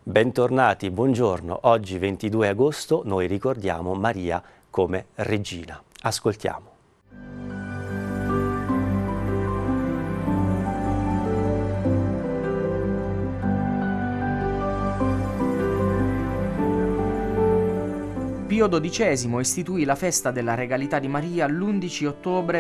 Bentornati, buongiorno. Oggi 22 agosto noi ricordiamo Maria come regina. Ascoltiamo. Pio XII istituì la festa della regalità di Maria l'11 ottobre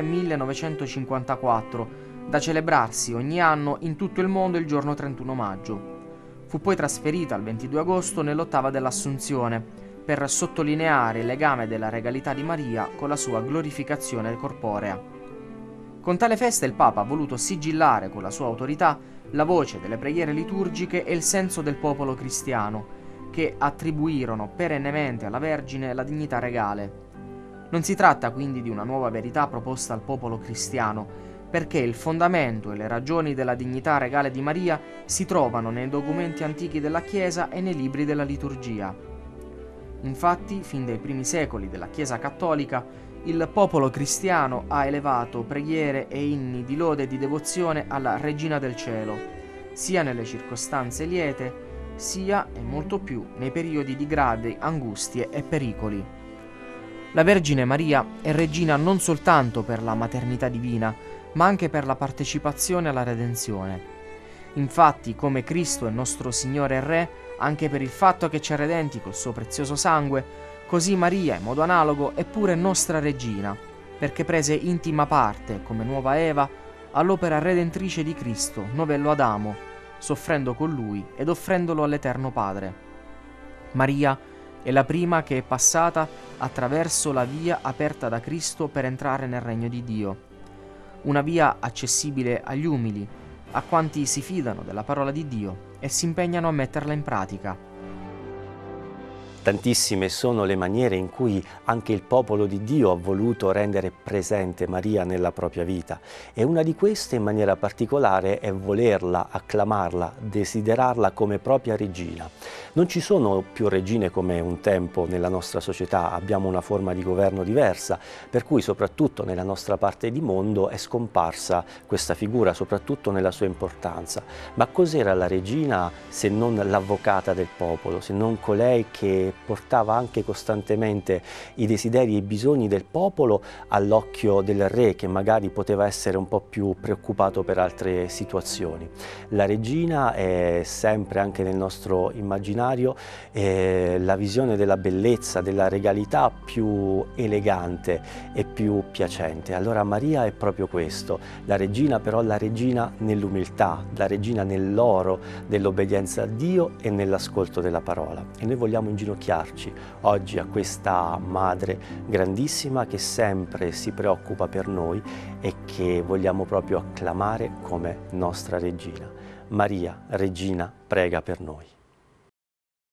1954, da celebrarsi ogni anno in tutto il mondo il giorno 31 maggio. Fu poi trasferita al 22 agosto nell'ottava dell'Assunzione, per sottolineare il legame della regalità di Maria con la sua glorificazione corporea. Con tale festa il Papa ha voluto sigillare con la sua autorità la voce delle preghiere liturgiche e il senso del popolo cristiano, che attribuirono perennemente alla Vergine la dignità regale. Non si tratta quindi di una nuova verità proposta al popolo cristiano, perché il fondamento e le ragioni della dignità regale di Maria si trovano nei documenti antichi della Chiesa e nei libri della liturgia. Infatti, fin dai primi secoli della Chiesa cattolica, il popolo cristiano ha elevato preghiere e inni di lode e di devozione alla Regina del Cielo, sia nelle circostanze liete, sia e molto più nei periodi di gravi angustie e pericoli. La Vergine Maria è regina non soltanto per la maternità divina, ma anche per la partecipazione alla redenzione. Infatti, come Cristo è nostro Signore e Re, anche per il fatto che ci ha redenti col suo prezioso sangue, così Maria, in modo analogo, è pure nostra regina, perché prese intima parte, come nuova Eva, all'opera redentrice di Cristo, novello Adamo, soffrendo con lui ed offrendolo all'Eterno Padre. Maria è la prima che è passata attraverso la via aperta da Cristo per entrare nel regno di Dio. Una via accessibile agli umili, a quanti si fidano della parola di Dio e si impegnano a metterla in pratica. Tantissime sono le maniere in cui anche il popolo di Dio ha voluto rendere presente Maria nella propria vita, e una di queste in maniera particolare è volerla, acclamarla, desiderarla come propria regina. Non ci sono più regine come un tempo nella nostra società, abbiamo una forma di governo diversa, per cui soprattutto nella nostra parte di mondo è scomparsa questa figura, soprattutto nella sua importanza. Ma cos'era la regina se non l'avvocata del popolo, se non colei che portava anche costantemente i desideri e i bisogni del popolo all'occhio del re, che magari poteva essere un po' più preoccupato per altre situazioni. La regina è sempre, anche nel nostro immaginario, la visione della bellezza, della regalità più elegante e più piacente. Allora Maria è proprio questo, la regina, però la regina nell'umiltà, la regina nell'oro dell'obbedienza a Dio e nell'ascolto della parola. E noi vogliamo inginocchiarci oggi a questa Madre grandissima che sempre si preoccupa per noi e che vogliamo proprio acclamare come nostra regina. Maria, regina, prega per noi.